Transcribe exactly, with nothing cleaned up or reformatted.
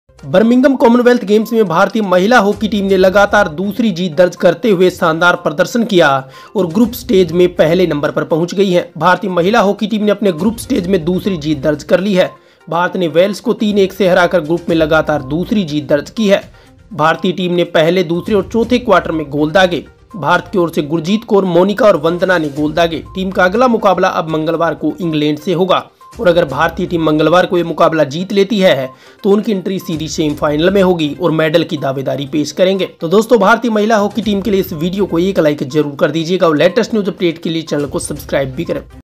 Birmingham Commonwealth games में भारतीय महिला हॉकी टीम ने लगातार दूसरी जीत दर्ज करते हुए शानदार प्रदर्शन किया और ग्रुप स्टेज में पहले नंबर पर पहुंच गई है। भारतीय महिला हॉकी टीम ने अपने ग्रुप स्टेज में दूसरी जीत दर्ज कर ली है। भारत ने वेल्स को तीन एक से हराकर ग्रुप में लगातार दूसरी जीत दर्ज की है। भारतीय टीम ने पहले, दूसरे और चौथे क्वार्टर में गोल दागे। भारत की ओर से गुरजीत कौर, मोनिका और वंदना ने गोल दागे। टीम का अगला मुकाबला अब मंगलवार को इंग्लैंड से होगा और अगर भारतीय टीम मंगलवार को ये मुकाबला जीत लेती है तो उनकी एंट्री सीधी सेमीफाइनल में होगी और मेडल की दावेदारी पेश करेंगे। तो दोस्तों, भारतीय महिला हॉकी टीम के लिए इस वीडियो को एक लाइक जरूर कर दीजिएगा और लेटेस्ट न्यूज अपडेट के लिए चैनल को सब्सक्राइब भी करें।